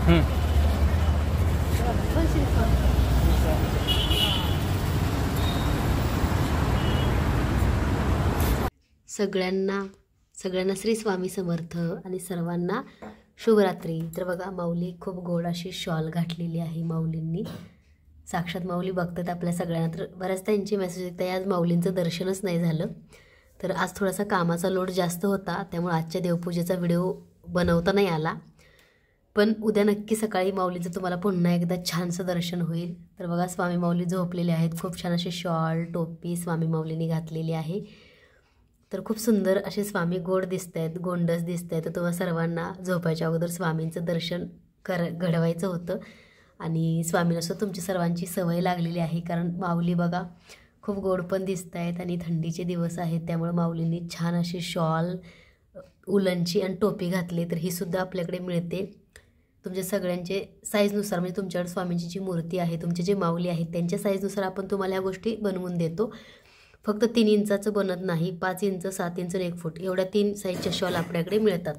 सगळ्यांना श्री स्वामी समर्थ आणि सर्वांना शुभरात्री। तर बघा माऊली खूप गोड अशी शॉल घातलेली आहे माऊलींनी। साक्षात माऊली बघतात आपल्या सगळ्यांना। तर बऱ्याच त्यांची मेसेज येते आज माऊलींचं दर्शनच नाही झालं। तर आज थोडासा कामाचा लोड जास्त होता, त्यामुळे आजच्या देवपूजेचा व्हिडिओ बनवता नाही आला, पण उद्या नक्की सकाळी माऊलीचं तुम्हाला पुन्हा एकदा छानसं दर्शन होईल। तर बघा स्वामी माऊली झोपलेले आहेत, खूप छान अशी शॉल टोपी स्वामी माऊलींनी घातलेली आहे। तर खूप सुंदर असे स्वामी गोड दिसत आहेत, गोंडस दिसत आहेत। तर तुम्हाला सर्वांना झोपायच्या अगोदर स्वामींचं दर्शन घडवायचं होतं आणि स्वामींना तुमची सर्वांची सवय लागलेली आहे, कारण माऊली बघा खूप गोड पण दिसत आहेत आणि थंडीचे दिवस आहेत, त्यामुळे माऊलींनी छान अशी शॉल उलनची आणि टोपी घातली। तर ही सुद्धा आपल्याकडे मिळते तुमच्या सगळ्यांचे साईजनुसार, म्हणजे तुमच्याकडे स्वामींची जी मूर्ती आहे, तुमचे जे माऊली आहेत त्यांच्या साईजनुसार आपण तुम्हाला ह्या गोष्टी बनवून देतो। फक्त 3 इंचाचं बनत नाही, 5 इंच 7 इंच आणि 1 फूट एवढ्या 3 साईजच्या शॉल आपल्याकडे मिळतात।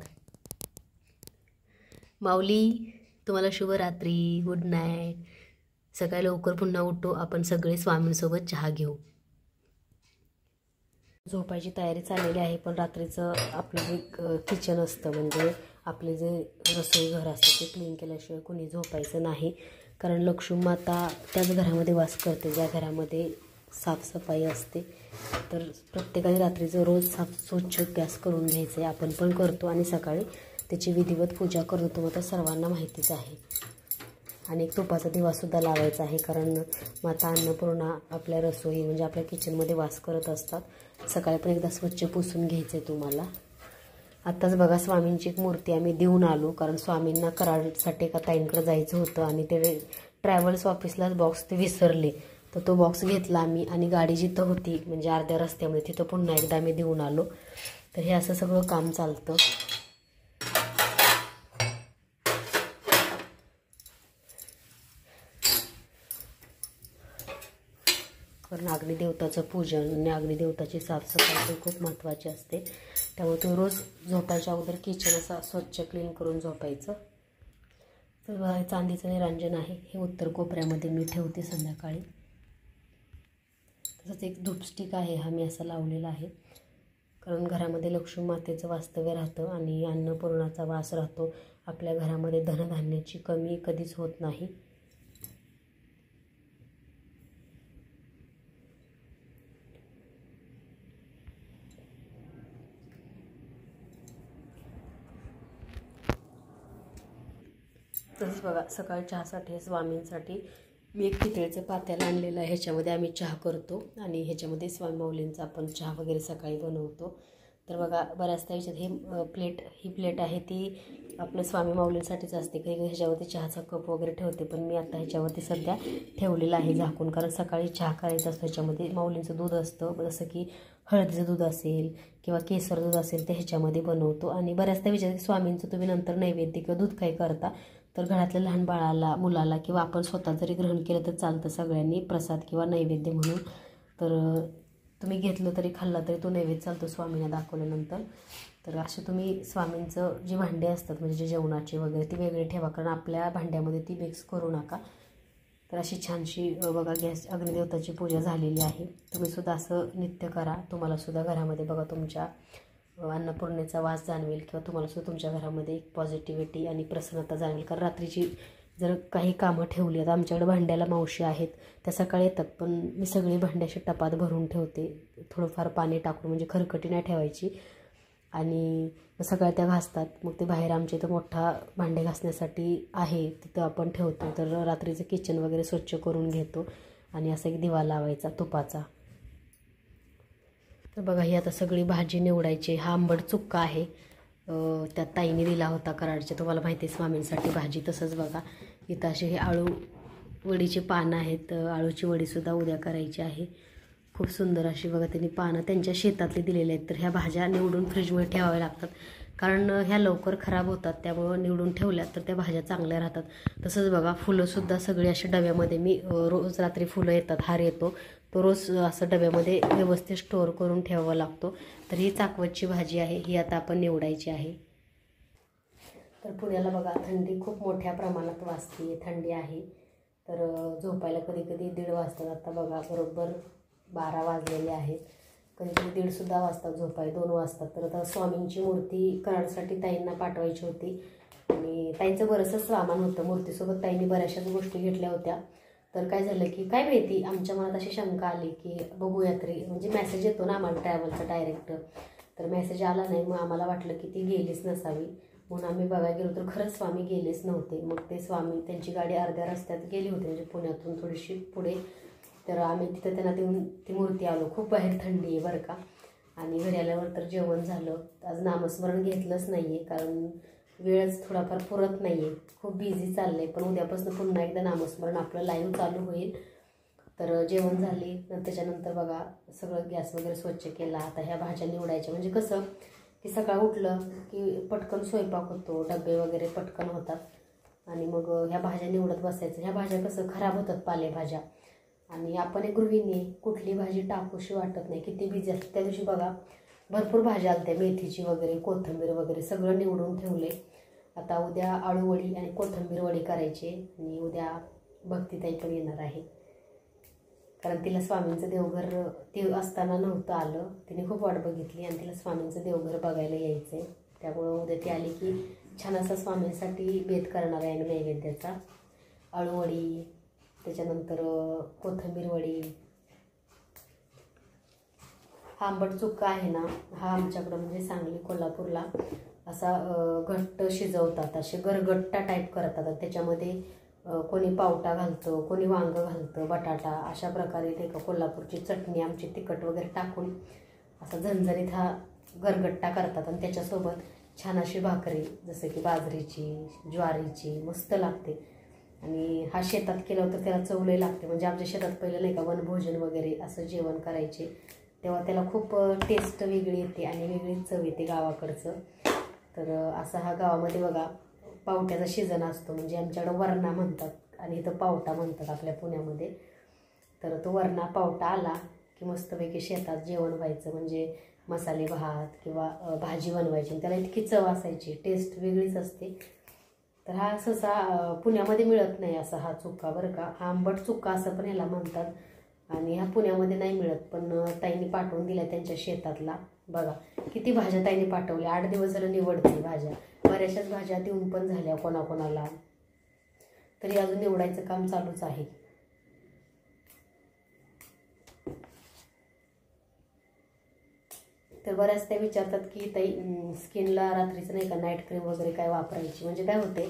माऊली तुम्हाला शुभरात्री, गुड नाईट। सकाळी लवकर पुन्हा उठो, आपण सगळे स्वामींसोबत चहा घेऊ। झोपायची तयारी चाललेली आहे, पण रात्रीचं आपलं जे किचन असतं, म्हणजे आपले जे रसोई घर असतं ते क्लीन केल्याशिवाय कोणी झोपायचं नाही, कारण लक्ष्मी माता त्याच घरामध्ये वास करते ज्या घरामध्ये साफसफाई असते। तर प्रत्येकाने रात्रीचं रोज स्वच्छ गॅस करून घ्यायचं आहे, आपण पण करतो आणि सकाळी त्याची विधिवत पूजा करतो, मग तर सर्वांना माहितीच आहे। आणि एक तुपाचा दिवासुद्धा लावायचा आहे, कारण माता अन्नपूर्णा आपल्या रसोई म्हणजे आपल्या किचनमध्ये वास करत असतात। सकाळी पण एकदा स्वच्छ पुसून घ्यायचं आहे तुम्हाला। आत्ताच बघा स्वामींची एक मूर्ती आम्ही देऊन आलो, कारण स्वामींना कराडसाठी एका ताईंकडे जायचं होतं आणि ते ट्रॅव्हल्स ऑफिसलाच बॉक्स ते विसरले, तर तो बॉक्स घेतला आम्ही आणि गाडी जिथं होती म्हणजे अर्ध्या रस्त्यामध्ये तिथं पुन्हा एकदा आम्ही देऊन आलो। तर हे असं सगळं काम चालतं। कारण अग्निदेवताचं पूजन आणि अग्निदेवताची साफसफाई पण खूप महत्त्वाची असते, त्यामुळे तुम्ही रोज झोपायच्या अगोदर किचन असं स्वच्छ क्लीन करून झोपायचं। तर चांदीचं निरांजन आहे, हे उत्तर कोपऱ्यामध्ये मी ठेवते संध्याकाळी। तसंच एक धूपस्टिक आहे, हा मी असा लावलेला आहे, कारण घरामध्ये लक्ष्मी मातेचं वास्तव्य राहतं आणि अन्नपूर्णाचा वास राहतो। आपल्या घरामध्ये धनधान्याची कमी कधीच होत नाही। तसंच बघा सकाळी चहासाठी स्वामींसाठी मी एक पितळेचं पातेलं आणलेलं आहे, ह्याच्यामध्ये आम्ही चहा करतो आणि ह्याच्यामध्ये स्वामी माऊलींचा आपण चहा वगैरे सकाळी बनवतो। तर बघा बऱ्याचदा ह्याच्यात ही प्लेट आहे ती आपलं स्वामी माऊलींसाठीच असते, काही ह्याच्यावरती चहाचा कप वगैरे ठेवते, पण मी आता ह्याच्यावरती सध्या ठेवलेलं आहे झाकून, कारण सकाळी चहा करायचा असतो। ह्याच्यामध्ये माऊलींचं दूध असतं, जसं की हळदीचं दूध असेल किंवा केसर दूध असेल ते ह्याच्यामध्ये बनवतो। आणि बऱ्याचदा विचारते स्वामींचं तुम्ही नंतर नैवेद्य किंवा दूध काय करता, तर घरातल्या लहान बाळाला मुलाला किंवा आपण स्वतः जरी ग्रहण केलं तर चालतं, सगळ्यांनी प्रसाद किंवा नैवेद्य म्हणून। तर तुम्ही घेतलं तरी खाल्ला तरी तो नैवेद्य चालतो स्वामींना दाखवल्यानंतर। तर असे तुम्ही स्वामींचं जी भांडे असतात म्हणजे जे जेवणाचे वगैरे ती वेगळी ठेवा, कारण आपल्या भांड्यामध्ये ती मिक्स करू नका। तर अशी छानशी बघा गॅस अग्निदेवताची पूजा झालेली आहे। तुम्ही सुद्धा असं नित्य करा, तुम्हाला सुद्धा घरामध्ये बघा तुमच्या अन्नपूर्णेचा वास जाणवेल किंवा तुम्हाला सुद्धा तुमच्या घरामध्ये एक पॉझिटिव्हिटी आणि प्रसन्नता जाणवेल। कारण रात्रीची जर काही कामं ठेवली, आता आमच्याकडे भांड्याला मावशी आहेत त्या सकाळी येतात, पण मी सगळी भांड्याशी टपात भरून ठेवते, थोडंफार पाणी टाकून, म्हणजे खरकटी नाही ठेवायची। आणि सगळ्या त्या घासतात, मग ते बाहेर आमच्या इथं मोठा भांडे घासण्यासाठी आहे तिथं आपण ठेवतो। तर रात्रीचं किचन वगैरे स्वच्छ करून घेतो आणि असा एक दिवा लावायचा तुपाचा। तर बघा ही आता सगळी भाजी निवडायची। हा आंबट चुक्का आहे, त्या ताईने दिला होता कराडच्या, तुम्हाला माहिती आहे स्वामींसाठी भाजी। तसंच बघा इथं असे हे आळू वडीचे पानं आहेत, आळूची वडीसुद्धा उद्या करायची आहे। खूप सुंदर अशी बघा त्यांनी पानं त्यांच्या शेतातली दिलेली आहेत। तर ह्या भाज्या निवडून फ्रीजमध्ये ठेवाव्या लागतात, कारण ह्या लवकर खराब होतात, त्यामुळं निवडून ठेवल्या तर त्या भाज्या चांगल्या राहतात। तसंच बघा फुलंसुद्धा सगळी अशा डब्यामध्ये मी रोज रात्री फुलं येतात, हार येतो, तो रोज असं डब्यामध्ये व्यवस्थित स्टोअर करून ठेवावा लागतो। तर ही चाकवतची भाजी आहे, ही आता आपण निवडायची आहे। तर पुण्याला बघा थंडी खूप मोठ्या प्रमाणात वाजते, थंडी आहे. तर झोपायला कधी कधी 1:30 वाजतात. आता बघा बरोबर 12 वाजलेले आहेत. कधी कधी 1:30 वाजतात झोपाय, 2 वाजतात. तर आता स्वामींची मूर्ती कराडसाठी ताईंना पाठवायची होती आणि ताईंचं बरंचसं सामान होतं. मूर्तीसोबत ताईंनी बऱ्याचशाच गोष्टी घेतल्या होत्या. तर काय झालं की काय माहिती आमच्या मनात अशी शंका आली की बघूया तरी, म्हणजे मेसेज येतो ना आम्हाला ट्रॅव्हलचा डायरेक्ट. तर मेसेज आला नाही, मग आम्हाला वाटलं की ती गेलीच नसावी. म्हणून आम्ही बघायला गेलो तर खरंच स्वामी गेलेच नव्हते. मग ते स्वामी त्यांची गाडी अर्ध्या रस्त्यात गेली होती, म्हणजे पुण्यातून थोडीशी पुढे. तर आम्ही तिथं त्यांना देऊन ती मूर्ती आलो. खूप बाहेर थंडी आहे बरं का. आणि घरी आल्यावर तर जेवण झालं. आज नामस्मरण घेतलंच नाही आहे, कारण वेळच थोडाफार पुरत नाही आहे, खूप बिझी चाललं आहे. पण उद्यापासून पुन्हा एकदा नामस्मरण आपलं लाईव्ह चालू होईल. तर जेवण झाली. त्याच्यानंतर बघा सगळं गॅस वगैरे स्वच्छ केला. आता ह्या भाज्या निवडायच्या, म्हणजे कसं की सकाळ उठलं की पटकन स्वयंपाक होतो, डबे वगैरे पटकन होतात आणि मग ह्या भाज्या निवडत बसायचं. ह्या भाज्या कसं खराब होतात, पालेभाज्या. आणि आपण एक गृहिणी, कुठली भाजी टाकूशी वाटत नाही, किती बिझी असते. त्या दिवशी बघा भरपूर भाज्या आल्या, मेथीची वगैरे, कोथिंबीर वगैरे सगळं निवडून ठेवले. आता उद्या आळूवडी आणि कोथिंबीर वडी करायची आणि उद्या भक्तीताई पण येणार आहे, कारण तिला स्वामींचं देवघर ते असताना नव्हतं आलं. तिने खूप वाट बघितली आणि तिला स्वामींचं देवघर बघायला यायचं आहे. त्यामुळं उद्या ती आली की छान असा स्वामींसाठी बेत करणार आहे नैवेद्याचा. आळूवडी, त्याच्यानंतर कोथिंबीर वडी. हा आंबट चुक्का आहे ना, हा आमच्याकडं म्हणजे सांगली कोल्हापूरला असा घट्ट शिजवतात, असे गरगट्टा टाईप करतात. त्याच्यामध्ये कोणी पावटा घालतं, कोणी वांगं घालतं, बटाटा, अशा प्रकारे ते का कोल्हापूरची चटणी आमची तिखट वगैरे टाकून असा झणझणीत हा गरगट्टा करतात. आणि त्याच्यासोबत छान अशी भाकरी, जसं की बाजरीची, ज्वारीची, मस्त लागते. आणि हा शेतात केला तर त्याला चव लई लागते. म्हणजे आमच्या शेतात पहिलं नाही का वनभोजन वगैरे असं जेवण करायचे, तेव्हा त्याला खूप टेस्ट वेगळी येते आणि वेगळीच चव येते गावाकडचं. तर असा हा गावामध्ये बघा पावट्याचा सीझन असतो, म्हणजे आमच्याकडं वरणा म्हणतात आणि इथं पावटा म्हणतात आपल्या पुण्यामध्ये. तर तो वरणा पावटा आला की मस्तपैकी शेतात जेवण व्हायचं, म्हणजे मसाले भात किंवा भाजी बनवायची. त्याला इतकी चव असायची, टेस्ट वेगळीच असते. तर हा सहसा पुण्यामध्ये मिळत नाही असा हा चुक्का बरं का. हा आंबट चुक्का असं पण ह्याला म्हणतात आणि हा पुण्यामध्ये नाही मिळत. पण ताईंनी पाठवून दिला त्यांच्या शेतातला. बघा किती भाज्या ताईंनी पाठवल्या. 8 दिवस झालं निवडते भाज्या. बऱ्याचशाच भाज्या देऊन पण झाल्या कोणाकोणाला, तरी अजून निवडायचं काम चालूच आहे. तर बऱ्याच त्या विचारतात की ताई स्किनला रात्रीचं नाही का नाईट क्रीम वगैरे काय वापरायची. म्हणजे काय होते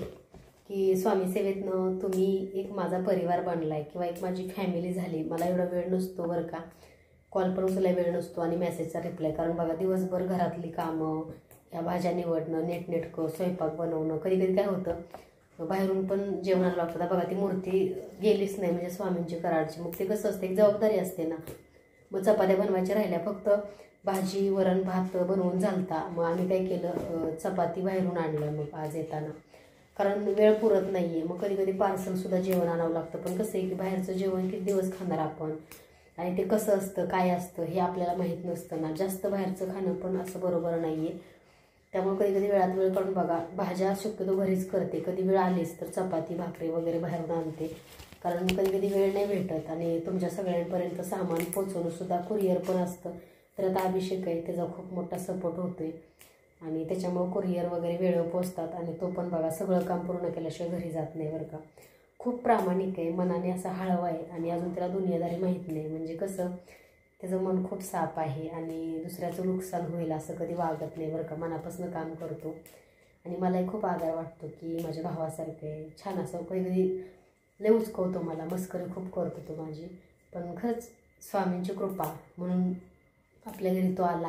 की स्वामी सेवेतनं तुम्ही एक माझा परिवार बनला आहे किंवा एक माझी फॅमिली झाली. मला एवढा वेळ नसतो बरं का, कॉल पण उचलायला वेळ नसतो आणि मेसेजचा रिप्लाय. कारण बघा दिवसभर घरातली कामं, या भाज्या निवडणं, नेटनेटकं स्वयंपाक बनवणं. कधी कधी काय होतं बाहेरून पण जेवणाला लागतं. बघा ती मूर्ती गेलीच नाही, म्हणजे स्वामींची कराडची. मग ते कसं असते, एक जबाबदारी असते ना. मग चपात्या बनवायच्या राहिल्या, फक्त भाजी वरण भात बनवून झालता. मग आम्ही काय केलं, चपाती बाहेरून आणलं मग आज येताना, कारण वेळ पुरत नाही आहे. मग कधी कधी पार्सलसुद्धा जेवण आणावं लागतं. पण कसं आहे की बाहेरचं जेवण किती दिवस खाणार आपण, आणि ते कसं असतं काय असतं हे आपल्याला माहीत नसतं ना. जास्त बाहेरचं खाणं पण असं बरोबर नाही आहे. त्यामुळे कधी कधी वेळात वेळ काढून बघा भाज्या शक्यतो घरीच करते. कधी वेळ आलीच तर चपाती भाकरी वगैरे बाहेरून आणते, कारण कधी कधी वेळ नाही भेटत. आणि तुमच्या सगळ्यांपर्यंत सामान पोचवणंसुद्धा कुरिअर पण असतं. तर आता अभिषेक आहे, त्याचा खूप मोठा सपोर्ट होतोय आणि त्याच्यामुळं कुरिअर वगैरे वेळेवर पोचतात. आणि तो पण बघा सगळं काम पूर्ण केल्याशिवाय घरी जात नाही बरं का. खूप प्रामाणिक आहे, मनाने असा हळवा आहे आणि अजून त्याला दुनियादारी माहीत नाही. म्हणजे कसं त्याचं मन खूप साफ आहे आणि दुसऱ्याचं नुकसान होईल असं कधी वागत नाही बरं का. मनापासून काम करतो आणि मलाही खूप आदर वाटतो की माझ्या भावासारखं आहे. छान असं कधी कधी लय उचकवतो मला, मस्करी खूप करतो तो माझी. पण खरंच स्वामींची कृपा म्हणून आपल्या घरी तो आला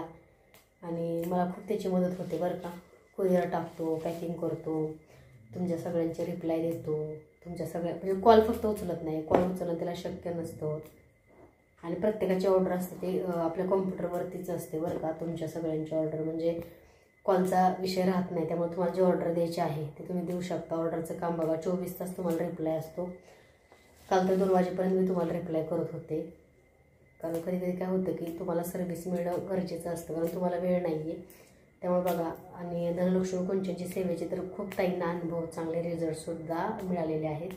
आणि मला खूप त्याची मदत होते बरं का. कुरिअर टाकतो, पॅकिंग करतो, तुमच्या सगळ्यांचे रिप्लाय देतो. तुमच्या सगळ्या म्हणजे कॉल फक्त उचलत नाही, कॉल उचलणं त्याला शक्य नसतं. आणि प्रत्येकाची ऑर्डर असते ते आपल्या कॉम्प्युटरवरतीच असते बरं का. तुमच्या सगळ्यांची ऑर्डर म्हणजे कॉलचा विषय राहत नाही. त्यामुळे तुम्हाला जी ऑर्डर द्यायची आहे ते तुम्ही देऊ शकता. ऑर्डरचं काम बघा 24 तास तुम्हाला रिप्लाय असतो. काल तर 2 वाजेपर्यंत मी तुम्हाला रिप्लाय करत होते, कारण कधी कधी काय होतं की तुम्हाला सर्व्हिस मिळणं गरजेचं असतं, कारण तुम्हाला वेळ नाही आहे. त्यामुळे बघा, आणि धनलक्ष्मी कुंचनची सेवेचे तर खूप ताईंना अनुभव, चांगले रिझल्टसुद्धा मिळालेले आहेत.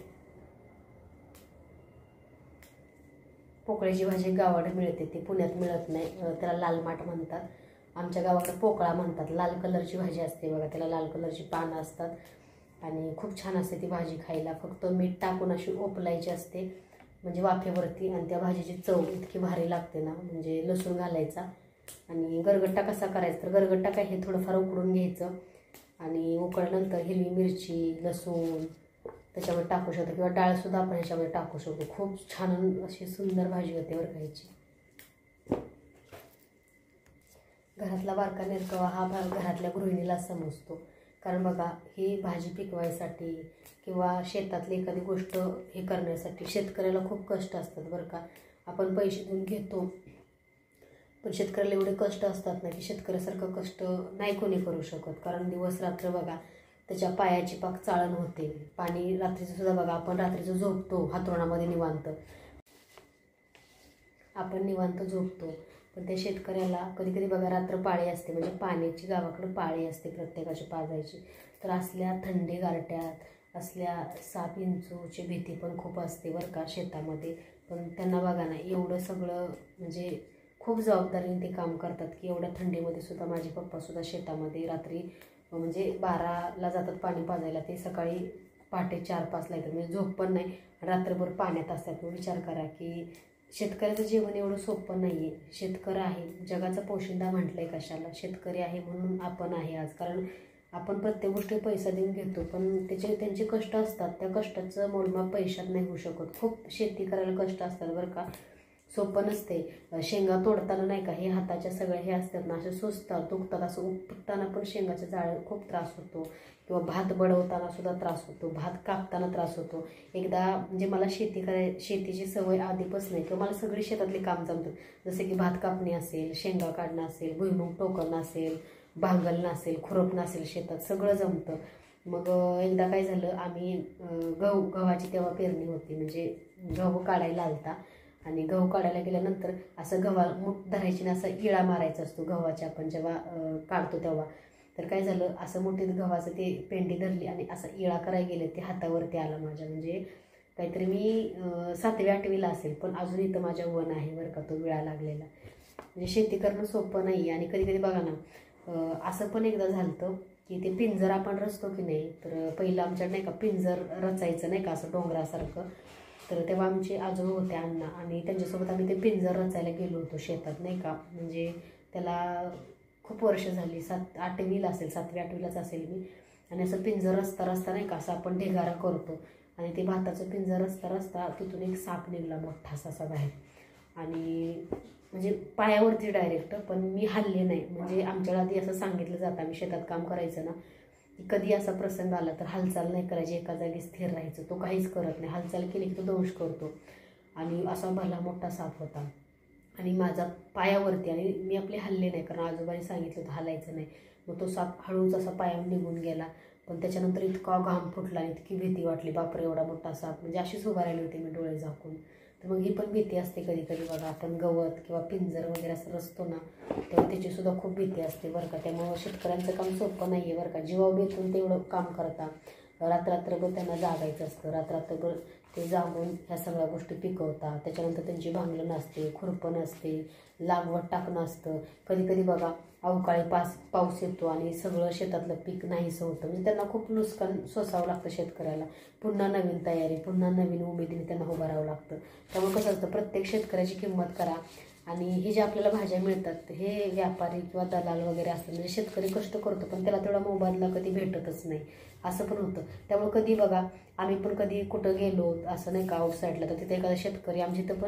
पोकळ्याची भाजी गावाकडे मिळते, ती पुण्यात मिळत नाही, त्याला लाल माठ म्हणतात. आमच्या गावाकडे पोकळा म्हणतात. लाल कलरची भाजी असते बघा, त्याला लाल कलरची पानं असतात आणि खूप छान असते ती भाजी खायला. फक्त मीठ टाकून अशी ओपलायची असते म्हणजे वाफेवरती, आणि त्या भाजीची चव इतकी भारी लागते ना, म्हणजे लसूण घालायचा. आणि गरगट्टा कसा करायचा, तर गरगट्टा काय हे थोडंफार उकडून घ्यायचं आणि उकळल्यानंतर हिरवी मिरची, लसूण त्याच्यामध्ये टाकू शकतो, किंवा डाळसुद्धा आपण ह्याच्यामध्ये टाकू शकतो. खूप छान अशी सुंदर भाजी होते बरं खायची. घरातला बारका निरकवा हा घरातल्या गृहिणीला समजतो. कारण बघा, ही भाजी पिकवायसाठी किंवा शेतातली एखादी गोष्ट हे करण्यासाठी शेतकऱ्याला खूप कष्ट असतात बरं का. आपण पैसे देऊन घेतो, पण शेतकऱ्याला एवढे कष्ट असतात ना की शेतकऱ्यासारखं कष्ट नाही कोणी करू शकत. कारण दिवस रात्र बघा, त्याच्या पायाची पाक चाळण होते. पाणी रात्रीचं सुद्धा बघा, आपण रात्रीचं झोपतो हातरुणामध्ये निवांत, आपण निवांत झोपतो, पण त्या शेतकऱ्याला कधी कधी बघा रात्र पाळी असते, म्हणजे पाण्याची गावाकडं पाळी असते प्रत्येकाची पाजायची. तर असल्या थंडी गारट्यात, असल्या साप विंचूची भीती पण खूप असते बरं का शेतामध्ये. पण त्यांना बघा ना, एवढं सगळं म्हणजे खूप जबाबदारीने ते काम करतात की एवढ्या थंडीमध्ये सुद्धा माझे पप्पासुद्धा शेतामध्ये रात्री म्हणजे 12ला जातात पाणी पाजायला, ते सकाळी पहाटे 4-5ला येतात, म्हणजे झोप पण नाही, रात्रभर पाण्यात असतात. मग विचार करा की शेतकऱ्याचं जीवन एवढं सोपं नाही आहे. शेतकरी आहे, जगाचा पोशिंदा म्हटलं आहे कशाला, शेतकरी आहे म्हणून आपण आहे आज. कारण आपण प्रत्येक गोष्टी पैसा देऊन घेतो, पण त्यांचे कष्ट असतात, त्या कष्टाचं मोलमाप पैशात नाही होऊ शकत. खूप शेती करायला कष्ट असतात बरं का, सोपं नसते. शेंगा तोडताना नाही का, हे हाताच्या सगळ्या हे असतात ना, असे सुचतात, दुखतात, असं उपटताना पण शेंगाच्या जाळ्यात खूप त्रास होतो, किंवा भात बडवताना सुद्धा त्रास होतो, भात कापताना त्रास होतो. एकदा म्हणजे मला शेतीची सवय आधीपासून नाही, किंवा मला सगळी शेतातली काम जमतात, जसे की भात कापणी असेल, शेंगा काढणं असेल, भुईमूग टोकणं असेल, भांगलणं असेल, खुरपणं असेल, शेतात सगळं जमतं. मग एकदा काय झालं, आम्ही गव्हाची तेव्हा पेरणी होती, म्हणजे गहू काढायला आलता, आणि गहू काढायला गेल्यानंतर असं मूठ धरायची ना, असा इळा मारायचा असतो गव्हाच्या आपण जेव्हा काढतो तेव्हा. तर काय झालं, असं मोठीत गव्हाचं ते पेंडी धरली आणि असं इळा करायला गेले, ते हातावरती आला माझ्या. म्हणजे काहीतरी मी 7वी-8वीला असेल, पण अजून इथं माझ्या वन आहे बरं का तो विळा लागलेला. म्हणजे शेती करणं सोपं नाही. आणि कधी कधी बघा ना, असं पण एकदा झालं की ते पिंजर आपण रचतो की नाही, तर पहिलं आमच्याकडे नाही का पिंजर रचायचं नाही का असं डोंगरासारखं. तर तेव्हा आमचे आजोबा होते अण्णा, आणि त्यांच्यासोबत आम्ही ते पिंजर रचायला गेलो होतो शेतात नाही का. म्हणजे त्याला खूप वर्ष झाली, 8वीला असेल, 7वी-8वीलाच असेल मी. आणि असं पिंजर रचता नाही का, असं आपण ढिगारा करतो, आणि ते भाताचं पिंजर रचता तिथून एक साप निघाला मोठा असा बाहेर, आणि म्हणजे पायावरती डायरेक्ट. पण मी हल्ले नाही, म्हणजे आमच्याला आधी असं सांगितलं जातं, आम्ही शेतात काम करायचं ना, कधी असा प्रसंग आला तर हालचाल नाही करायची, एका जागी स्थिर राहायचं. तो काहीच करत नाही, हालचाल केली की तो दंश करतो. आणि असा भला मोठा साप होता आणि माझा पायावरती, आणि मी आपले हल्ले नाही, कारण आजोबांनी सांगितलं होतं हलायचं नाही. मग तो साप हळूच असा पायावर निघून गेला. पण त्याच्यानंतर इतका घाम फुटला, इतकी भीती वाटली, बापरे एवढा मोठा साप, म्हणजे अशीच उभा राहिली होती मी डोळे झाकून. तर मग ही पण भीती असते कधी कधी बघा, आपण गवत किंवा पिंजर वगैरे असं रचतो ना, तेव्हा त्याचीसुद्धा खूप भीती असते बरं का. त्यामुळं शेतकऱ्यांचं काम सोपं नाही आहे बरं का. जीवावर बेतून तेवढं काम करता, रात्रभर त्यांना जागायचं असतं, रात्रभर ते जागून ह्या सगळ्या गोष्टी पिकवतात. त्याच्यानंतर त्यांची भांगलं असते, खुरपण असते, लागवड टाकणं असतं. कधी कधी बघा अवकाळी पाऊस येतो आणि सगळं शेतातलं पीक नाहीसं होतं, म्हणजे त्यांना खूप नुकसान सोसावं लागतं शेतकऱ्याला. पुन्हा नवीन तयारी, पुन्हा नवीन उमेदीने त्यांना उभं राहावं लागतं. त्यामुळे कसं असतं, प्रत्येक शेतकऱ्याची किंमत करा. आणि हे जे आपल्याला भाज्या मिळतात हे व्यापारी किंवा दलाल वगैरे असतात, म्हणजे शेतकरी कष्ट करतो पण त्याला तेवढा मोबदला कधी भेटतच नाही, असं पण होतं. त्यामुळे कधी बघा, आम्ही पण कधी कुठं गेलो असं नाही का आउटसाईडला, तर तिथे एखादा शेतकरी, आमच्या इथं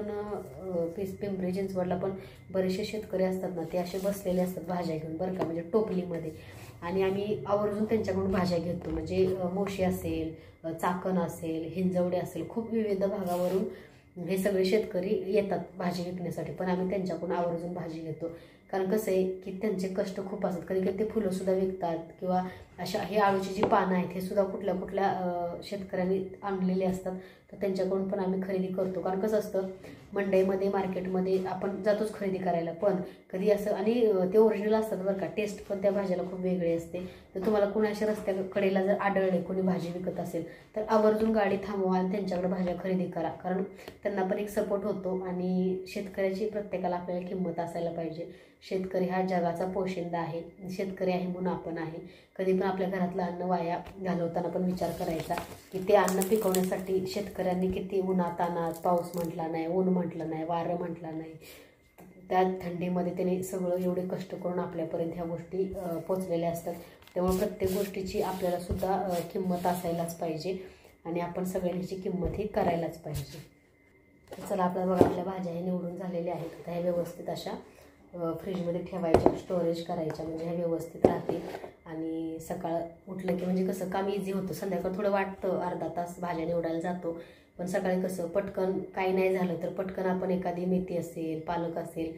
पण पिंपरी चिंचवडला पण बरेचसे शेतकरी असतात ना, ते असे बसलेले असतात भाज्या घेऊन बरं का, म्हणजे टोपलीमध्ये. आणि आम्ही आवर्जून त्यांच्याकडून भाज्या घेतो, म्हणजे मोशी असेल, चाकण असेल, हिंजवडे असेल, खूप विविध भागावरून हे सगळे शेतकरी येतात भाजी विकण्यासाठी, पण आम्ही त्यांच्याकडून आवर्जून भाजी घेतो. कारण कसं आहे की त्यांचे कष्ट खूप असतात. कधी कधी ते फुलंसुद्धा विकतात, किंवा अशा हे आळूची जी पानं आहेत हे सुद्धा कुठल्या कुठल्या शेतकऱ्यांनी आणलेले असतात, तर त्यांच्याकडून पण आम्ही खरेदी करतो. कारण कसं असतं, मंडईमध्ये मार्केटमध्ये आपण जातोच खरेदी करायला, पण कधी असं आणि ते ओरिजिनल असतात बरं का, टेस्ट पण त्या भाज्याला खूप वेगळी असते. तर तुम्हाला कुणाच्या रस्त्याकडेला जर आढळले कोणी भाजी विकत असेल तर आवर्जून गाडी थांबवा आणि त्यांच्याकडे भाज्या खरेदी करा, कारण त्यांना पण एक सपोर्ट होतो. आणि शेतकऱ्याची प्रत्येकाला आपल्याला किंमत असायला पाहिजे. शेतकरी हा जगाचा पोशिंदा आहे, शेतकरी आहे म्हणून आपण आहे. कधी पण आपल्या घरातलं अन्न वाया घालवताना पण विचार करायचा की ते अन्न पिकवण्यासाठी शेतकऱ्यांनी किती उन्हातानात, पाऊस म्हटला नाही, ऊन म्हटलं नाही, वारं म्हटलं नाही, त्या थंडीमध्ये त्यांनी सगळं एवढे कष्ट करून आपल्यापर्यंत ह्या गोष्टी पोचलेल्या असतात. त्यामुळे प्रत्येक गोष्टीची आपल्याला सुद्धा किंमत असायलाच पाहिजे आणि आपण सगळ्यांची किंमत ही करायलाच पाहिजे. चला, आपल्याला बघा आपल्या भाज्या हे निवडून झालेल्या आहेत. आता ह्या व्यवस्थित अशा फ्रीजमध्ये ठेवायच्या, स्टोरेज करायच्या, म्हणजे ह्या व्यवस्थित राहतील. आणि सकाळ उठलं की म्हणजे कसं काम इझी होतं. संध्याकाळ थोडं वाटतं, अर्धा तास भाज्या निवडायला जातो, पण सकाळी कसं पटकन काही नाही झालं तर पटकन आपण एखादी मेथी असेल, पालक असेल,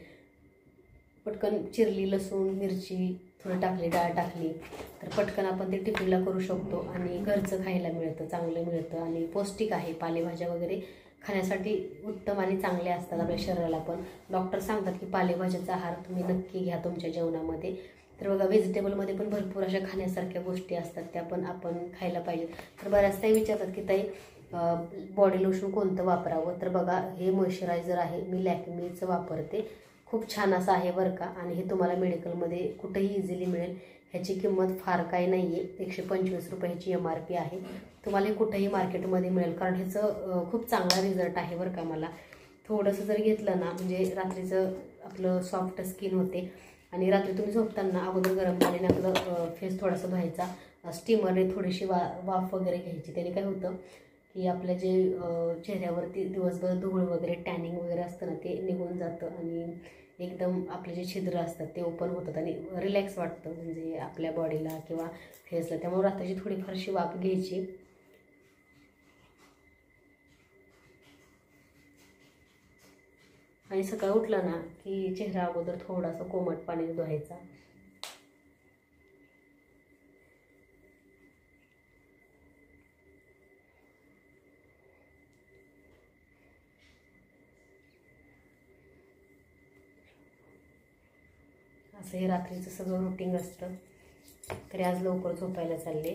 पटकन चिरली, लसूण मिरची थोडं टाकली, डाळ टाकली तर पटकन आपण ते टिफिनला करू शकतो. आणि घरचं खायला मिळतं, चांगलं मिळतं आणि पौष्टिक आहे. पालेभाज्या वगैरे खाण्यासाठी उत्तम आणि चांगले असतात आपल्या शरीराला पण. डॉक्टर सांगतात की पालेभाज्याचा आहार तुम्ही नक्की घ्या तुमच्या जेवणामध्ये. तर बघा, व्हेजिटेबलमध्ये पण भरपूर अशा खाण्यासारख्या गोष्टी असतात, त्या पण आपण खायला पाहिजे. तर बऱ्याच ताई विचारतात की ताई बॉडी लोशन कोणतं वापरावं. तर बघा, हे मॉइश्चरायझर आहे, मी लॅक्मेचं वापरते, खूप छान असं आहे बरं का. आणि हे तुम्हाला मेडिकलमध्ये कुठेही इझिली मिळेल. ह्याची किंमत फार काही नाही आहे, 125 रुपयाची MRP आहे. तुम्हाला हे कुठेही मार्केटमध्ये मिळेल, कारण ह्याचं खूप चांगला रिझल्ट आहे बरं का. मला थोडंसं जर घेतलं ना, म्हणजे रात्रीचं आपलं सॉफ्ट स्किन होते. आणि रात्री तुम्ही झोपताना अगोदर गरम पाण्याने आपलं फेस थोडासा धुवायचा, स्टीमरने थोडीशी वाफ वगैरे घ्यायची. त्याने काय होतं की आपल्या जे चेहऱ्यावरती दिवसभर धूळ वगैरे, टॅनिंग वगैरे असतं ना, ते निघून जातं आणि एकदम आपले जे छिद्र असतात ते ओपन होतात आणि रिलॅक्स वाटतं म्हणजे आपल्या बॉडीला किंवा फेसला. त्यामुळे रात्रीची थोडीफारशी वाफ घ्यायची. आणि सकाळी उठलं ना की चेहरा अगोदर थोडासा कोमट पाण्याने धुवायचा. असं हे रात्रीचं सगळं रुटीन असतं. तरी आज लवकर झोपायला चालले,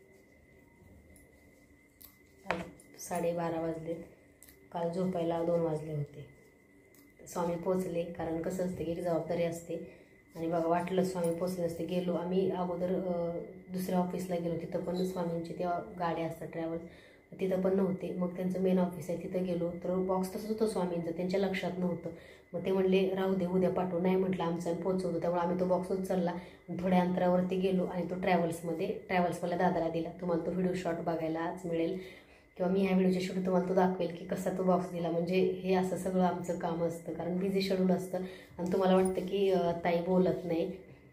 12:30 वाजले, काल झोपायला 2 वाजले होते. स्वामी पोचले, कारण कसं असते की एक जबाबदारी असते. आणि बघा, वाटलं स्वामी पोचले असते. गेलो आम्ही अगोदर दुसऱ्या ऑफिसला गेलो, तिथं पण स्वामींची तेव्हा गाड्या असतात ट्रॅव्हल, तिथं पण नव्हते. मग त्यांचं मेन ऑफिस आहे तिथं गेलो तर बॉक्स तसंच होतं स्वामींचं, त्यांच्या लक्षात नव्हतं. मग ते म्हणले राहू दे, उद्या पाठवू. नाही म्हटलं, आमचं आम्ही पोचवतो. त्यामुळे आम्ही तो बॉक्स उचलला, थोड्या अंतरावरती गेलो आणि तो ट्रॅव्हल्सवाल्या दादाला दिला. तुम्हाला तो व्हिडिओ शॉट बघायलाच मिळेल किंवा मी ह्या व्हिडिओच्या शेवटी तुम्हाला तो दाखवेल की कसा तो बॉक्स दिला. म्हणजे हे असं सगळं आमचं काम असतं, कारण बिझी शेड्यूल असतं आणि तुम्हाला वाटतं की ताई बोलत नाही.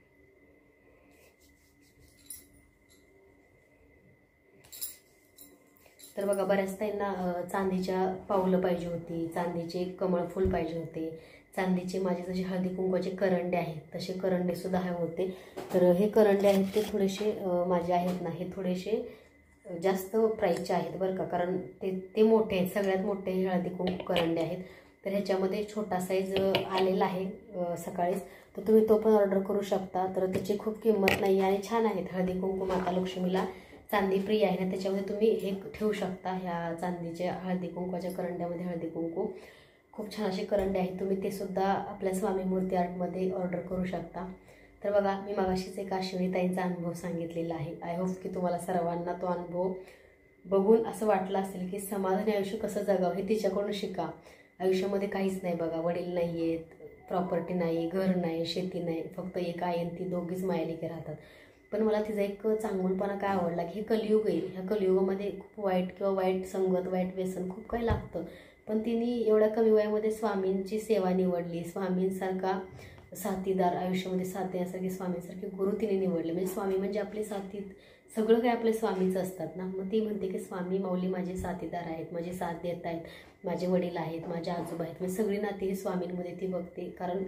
तर बघा, बऱ्याच ताईंना चांदीच्या पावलं पाहिजे होती, चांदीचे कमळ फूल पाहिजे होते, चांदीचे माझे जसे हळदी कुंकवाचे करंडे आहेत तसे करंडे सुद्धा हवे होते. तर हे करंडे आहेत ते थोडेसे माझे आहेत ना, हे थोडेसे जास्त प्राईसचे आहेत बरं का, कारण ते मोठे आहेत, सगळ्यात मोठे हळदी कुंकू करंडे आहेत. तर ह्याच्यामध्ये छोटा साईज आलेला आहे सकाळीच, तर तुम्ही तो पण ऑर्डर करू शकता. तर त्याची खूप किंमत नाही आणि छान आहेत. हळदी कुंकू माता लक्ष्मीला चांदी प्रिय आहे ना, त्याच्यामध्ये तुम्ही हे ठेवू शकता. ह्या चांदीच्या हळदी कुंकवाच्या करंड्यामध्ये हळदी कुंकू खूप छान असे करंडे आहेत. तुम्ही ते सुद्धा आपल्या स्वामी मूर्ती आर्टमध्ये ऑर्डर करू शकता. तर बघा, मी मागाशीच एक अश्विनी ताईंचा अनुभव सांगितलेला आहे. आय होप की तुम्हाला सर्वांना तो अनुभव बघून असं वाटलं असेल की समाधानी आयुष्य कसं जगावं हे तिच्याकडून शिका. आयुष्यामध्ये काहीच नाही बघा, वडील नाही आहेत, प्रॉपर्टी नाही, घर नाही, शेती नाही, फक्त एक आई आणि ती दोघीच मायालेकी राहतात. पण मला तिचा एक चांगुलपणा काय आवडला की हे कलियुग आहे, ह्या कलियुगामध्ये खूप वाईट संगत, वाईट व्यसन खूप काही लागतं. पण तिने एवढ्या कमी वयामध्ये स्वामींची सेवा निवडली, स्वामींसारखा साथीदार आयुष्यामध्ये साथ देण्यासारखी स्वामींसारखे गुरु तिने निवडले. म्हणजे स्वामी म्हणजे आपले साथी, सगळं काही आपले स्वामीच असतात ना. मग ती म्हणते की स्वामी माऊली माझे साथीदार आहेत, माझे साथ देत आहेत, माझे वडील आहेत, माझे आजोबा आहेत, म्हणजे सगळी नाती ही स्वामींमध्ये ती बघते. कारण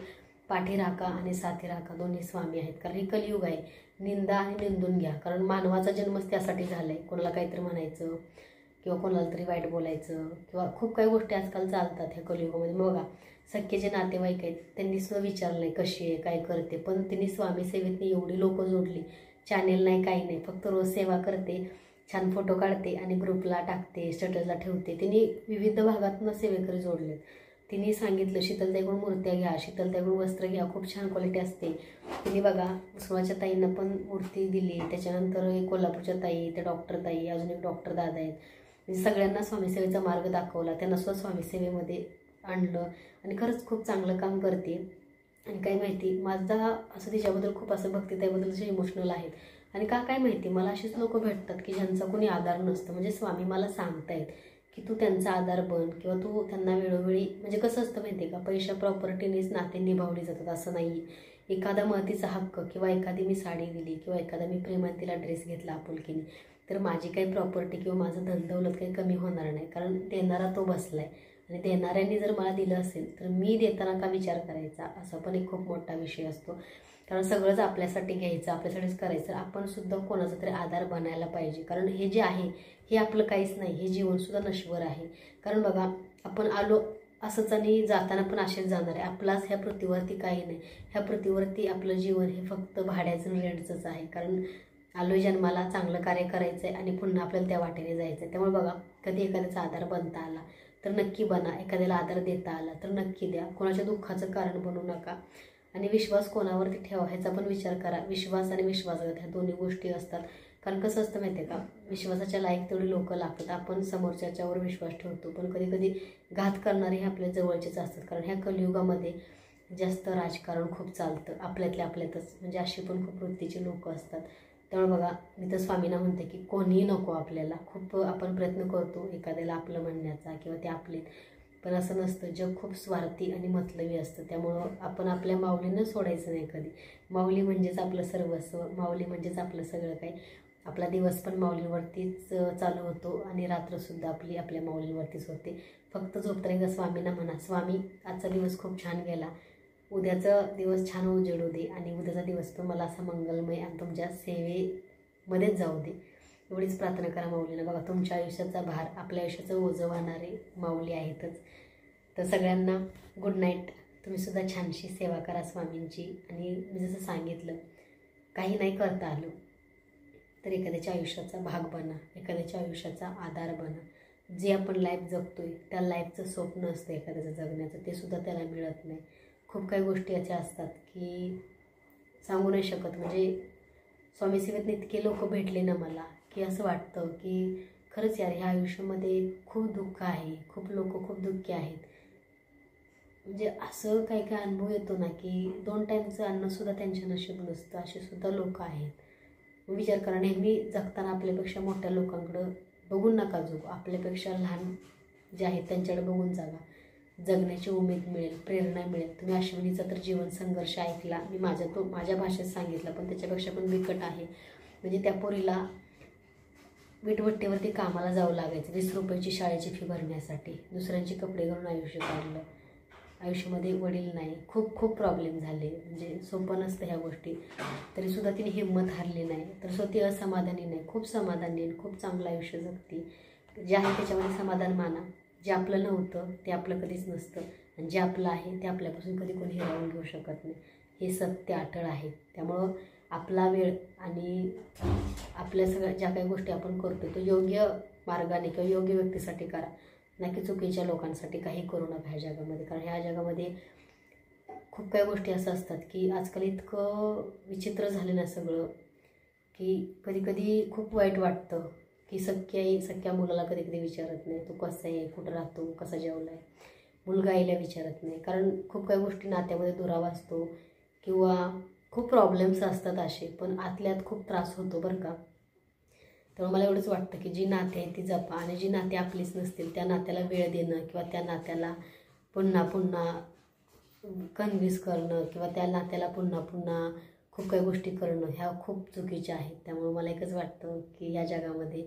पाठी राखा आणि साथी राखा दोन्ही स्वामी आहेत. कारण हे कलियुग आहे. निंदा आणि निंदून घ्या. कारण मानवाचा जन्मच त्यासाठी झाला आहे. कोणाला काहीतरी म्हणायचं किंवा कोणाला तरी वाईट बोलायचं किंवा खूप काही गोष्टी आजकाल चालतात ह्या कलियुगामध्ये. मग बघा, सख्खे जे नातेवाईक आहेत त्यांनी सुद्धा विचारलं नाही कशी आहे काय करते, पण त्यांनी स्वामी सेवेतनी एवढी लोकं जोडली. चॅनेल नाही काही नाही, फक्त रोज सेवा करते, छान फोटो काढते आणि ग्रुपला टाकते, स्टेटसला ठेवते. तिने विविध भागातून सेवेकरी जोडलेत. तिने सांगितलं शीतलताईकडून मूर्त्या घ्या, शीतलताईकडून वस्त्र घ्या, खूप छान क्वालिटी असते. तिने बघा उस्माच्या ताईंना पण मूर्ती दिली. त्याच्यानंतर एक कोल्हापूरच्या ताई, त्या डॉक्टर ताई, अजून एक डॉक्टर दादा आहेत. म्हणजे सगळ्यांना स्वामीसेवेचा मार्ग दाखवला, त्यांना सुद्धा स्वामीसेवेमध्ये आणलं आणि खरंच खूप चांगलं काम करते. आणि काय माहिती, माझा असं तिच्याबद्दल खूप असं भक्तिताईबद्दल असे इमोशनल आहेत. आणि काय माहिती, मला अशीच लोक भेटतात की ज्यांचा कोणी आधार नसतं. म्हणजे स्वामी मला सांगतायत की तू त्यांचा आधार बन किंवा तू त्यांना वेळोवेळी, म्हणजे कसं असतं माहिती आहे का, पैशा प्रॉपर्टीनेच नाते निभावली जातात असं नाही. एखादा मतीचा हक्क किंवा एखादी मी साडी दिली किंवा एखादा मी प्रेमात तिला ड्रेस घेतला आपुलकीने, तर माझी काही प्रॉपर्टी किंवा माझं धनदौलत काही कमी होणार नाही. कारण देणारा तो बसलाय आणि देणाऱ्यांनी जर मला दिलं असेल तर मी देताना का विचार करायचा, असा पण एक खूप मोठा विषय असतो. कारण सगळंच आपल्यासाठी घ्यायचं, आपल्यासाठीच करायचं. आपण सुद्धा कोणाचा तरी आधार बनायला पाहिजे. कारण हे जे आहे हे आपलं काहीच नाही, हे जीवनसुद्धा नश्वर आहे. कारण बघा, आपण आलो असंच आणि जाताना पण असेच जाणार आहे. आपलाच ह्या पृथ्वीवरती काही नाही. ह्या पृथ्वीवरती आपलं जीवन हे फक्त भाड्याचं रेंटचंच आहे. कारण आलो जन्माला चांगलं कार्य करायचं आहे आणि पुन्हा आपल्याला त्या वाटेने जायचं आहे. त्यामुळे बघा, कधी एखाद्याचा आधार बनता आला तर नक्की बना, एखाद्याला आधार देता आला तर नक्की द्या. कोणाच्या दुःखाचं कारण बनू नका. आणि विश्वास कोणावरती ठेवा ह्याचा पण विचार करा. विश्वास आणि विश्वासघात ह्या दोन्ही गोष्टी असतात. कारण कसं असतं माहिती आहे का, विश्वासाच्या लायक तेवढी लोकं लागतात. आपण समोरच्यावर विश्वास ठेवतो, पण कधी कधी घात करणारे हे आपल्या जवळचेच असतात. कारण ह्या कलियुगामध्ये जास्त राजकारण खूप चालतं, आपल्यातल्या आपल्यातच. म्हणजे अशी पण खूप वृत्तीची लोकं असतात. त्यामुळे बघा, मी तर स्वामींना म्हणते की कोणीही नको आपल्याला. खूप आपण प्रयत्न करतो एखाद्याला आपलं म्हणण्याचा किंवा ते आपले, पण असं नसतं. जग खूप स्वार्थी आणि मतलबी असतं. त्यामुळं आपण आपल्या माऊलींना सोडायचं नाही कधी. माऊली म्हणजेच आपलं सर्वस्व, माऊली म्हणजेच आपलं सगळं काही. आपला दिवस पण माऊलींवरतीच चालू होतो आणि रात्रसुद्धा आपली आपल्या माऊलींवरतीच होते. फक्त झोपताना एकदा स्वामींना म्हणा, स्वामी आजचा दिवस खूप छान गेला, उद्याचा दिवस छान उजेडू दे आणि उद्याचा दिवस पण मला असा मंगलमय आणि तुमच्या सेवेमध्येच जाऊ दे. एवढीच प्रार्थना करा माऊलीला. बघा, तुमच्या आयुष्याचा भार आपल्या आयुष्याचं ओझं वाहणारे माऊली आहेतच. तर सगळ्यांना गुड नाईट. तुम्ही सुद्धा छानशी सेवा करा स्वामींची. आणि मी जसं सांगितलं, काही नाही करता आलं तर एखाद्याच्या आयुष्याचा भाग बना, एखाद्याच्या आयुष्याचा आधार बना. जे आपण लाईफ जगतोय त्या लाईफचं स्वप्न असतं एखाद्याचं जगण्याचं, ते सुद्धा त्याला मिळत नाही. खूप काही गोष्टी अशा असतात की सांगू नाही शकत. म्हणजे स्वामी सेवेत इतके लोक भेटले ना मला की असं वाटतं की खरंच यार, ह्या आयुष्यामध्ये खूप दुःख आहे, खूप लोक खूप दुःखी आहेत. म्हणजे असं काही काही अनुभव येतो ना की 2 टाईमचं अन्नसुद्धा त्यांच्या नशीब नसतं, असे सुद्धा लोक आहेत. विचार करा, नेहमी जगताना आपल्यापेक्षा मोठ्या लोकांकडं बघून नका जगू. आपल्यापेक्षा लहान जे आहेत त्यांच्याकडे बघून जागा. जगण्याची उमेद मिळेल, प्रेरणा मिळेल. तुम्ही अश्विनीचा तर जीवन संघर्ष ऐकला, मी माझ्या भाषेत सांगितला, पण त्याच्यापेक्षा पण बिकट आहे. म्हणजे त्या पोरीला विटभट्टीवरती कामाला जावं लागायचं 20 रुपयाची शाळेची फी भरण्यासाठी. दुसऱ्यांचे कपडे घालून आयुष्य काढलं. आयुष्यामध्ये वडील नाही, खूप खूप प्रॉब्लेम झाले. म्हणजे सोपं नसतं ह्या गोष्टी. तरीसुद्धा तिने हिंमत हारली नाही. तर ती असमाधानी नाही, खूप समाधानी आहे, खूप चांगलं आयुष्य जगते. जे आहे त्याच्यामध्ये समाधान माना. जे आपलं नव्हतं ते आपलं कधीच नसतं आणि जे आपलं आहे ते आपल्यापासून कधी कोणी हिरावून घेऊ शकत नाही. हे सत्य अटळ आहे. त्यामुळं आपला वेळ आणि आपल्या सगळ्या ज्या काही गोष्टी आपण करतो तो योग्य मार्गाने किंवा योग्य व्यक्तीसाठी करा, ना की चुकीच्या लोकांसाठी काही करू नका ह्या जगामध्ये. कारण ह्या जगामध्ये खूप काही गोष्टी असं असतात की आजकाल इतकं विचित्र झालं ना सगळं की कधी कधी खूप वाईट वाटतं की सख्या मुलाला कधी कधी विचारत नाही तू कसा आहे, कुठं राहतो, कसा जेवला आहे. मुलगा आईला विचारत नाही. कारण खूप काही गोष्टी नात्यामध्ये दुरावा असतो किंवा खूप प्रॉब्लेम्स असतात असे, पण आतल्यात खूप त्रास होतो बरं का. त्यामुळे मला एवढंच वाटतं की जी नाती आहे ती जपा आणि जी नाती आपलीच नसतील त्या नात्याला वेळ देणं किंवा त्या नात्याला पुन्हा पुन्हा कन्व्हिन्स करणं किंवा त्या नात्याला पुन्हा पुन्हा खूप काही गोष्टी करणं ह्या खूप चुकीच्या आहेत. त्यामुळे मला एकच वाटतं की या जगामध्ये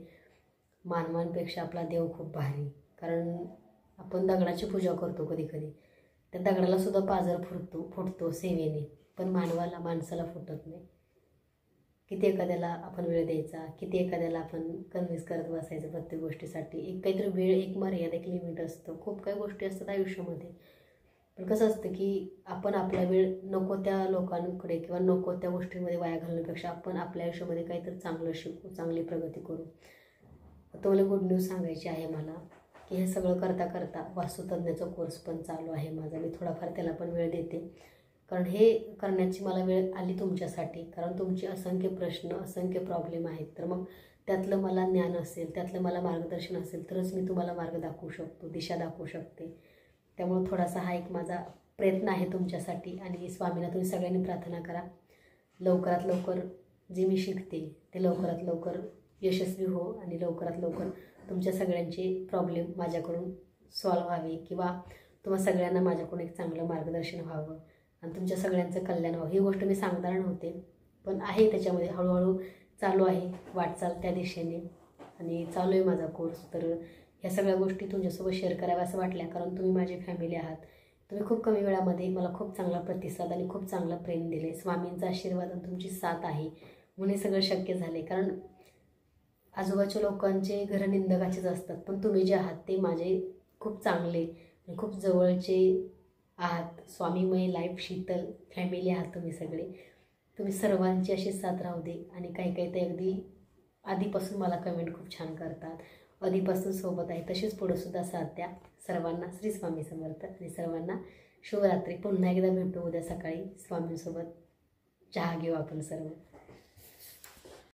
मानवांपेक्षा आपला देव खूप भारी. कारण आपण दगडाची पूजा करतो कधी कधी, त्या दगडाला सुद्धा पाझर फुटतो सेवेने, पण माणसाला फुटत नाही. किती एखाद्याला आपण वेळ द्यायचा, किती एखाद्याला आपण कन्व्हिन्स करत बसायचं प्रत्येक गोष्टीसाठी. एक काहीतरी वेळ, एक मर्यादा, एक लिमिट असतं. खूप काही गोष्टी असतात आयुष्यामध्ये. पण कसं असतं की आपण आपला वेळ नको त्या लोकांकडे किंवा नको त्या गोष्टींमध्ये वाया घालण्यापेक्षा आपण आपल्या आयुष्यामध्ये काहीतरी चांगलं शिकू, चांगली प्रगती करू. आता मला गुड न्यूज सांगायची आहे मला, की हे सगळं करता करता वास्तुतज्ञाचा कोर्स पण चालू आहे माझा. मी थोडाफार त्याला पण वेळ देते, कारण हे करण्याची मला वेळ आली तुमच्यासाठी. कारण तुमचे असंख्य प्रश्न, असंख्य प्रॉब्लेम आहेत. तर मग त्यातलं मला ज्ञान असेल, त्यातलं मला मार्गदर्शन असेल तरच मी तुम्हाला मार्ग दाखवू शकतो, दिशा दाखवू शकते. त्यामुळे थोडासा हा एक माझा प्रयत्न आहे तुमच्यासाठी. आणि स्वामींना तुम्ही सगळ्यांनी प्रार्थना करा, लवकरात लवकर जे मी शिकते ते लवकरात लवकर यशस्वी हो आणि लवकरात लवकर तुमच्या सगळ्यांचे प्रॉब्लेम माझ्याकडून सॉल्व्ह व्हावे, किंवा तुम्हा सगळ्यांना माझ्याकडून एक चांगलं मार्गदर्शन व्हावं आणि तुमच्या सगळ्यांचं कल्याण व्हावं. ही गोष्ट मी सांगणार नव्हते, पण आहे त्याच्यामध्ये हळूहळू चालू आहे वाटचाल त्या दिशेने, आणि चालू आहे माझा कोर्स. तर ह्या सगळ्या गोष्टी तुमच्यासोबत शेअर कराव्या असं वाटल्या, कारण तुम्ही माझी फॅमिली आहात. तुम्ही खूप कमी वेळामध्ये मला खूप चांगला प्रतिसाद आणि खूप चांगला प्रेम दिले. स्वामींचा आशीर्वाद आणि तुमची साथ आहे म्हणून हे सगळं शक्य झाले. कारण आजूबाजूच्या लोकांचे घरं निंदकाचेच असतात, पण तुम्ही जे आहात ते माझे खूप चांगले आणि खूप जवळचे आहात. स्वामीमय लाईफ शीतल फॅमिली आहात तुम्ही सगळे. तुम्ही सर्वांची अशी साथ राहू दे. आणि काही ते अगदी आधीपासून मला कमेंट खूप छान करतात, आधीपासून सोबत आहे, तशीच पुढं सुद्धा साथ द्या. सर्वांना श्री स्वामी समर्थ आणि सर्वांना शुभरात्री. पुन्हा एकदा भेटू उद्या सकाळी स्वामींसोबत. चहा घेऊ आपण सर्व.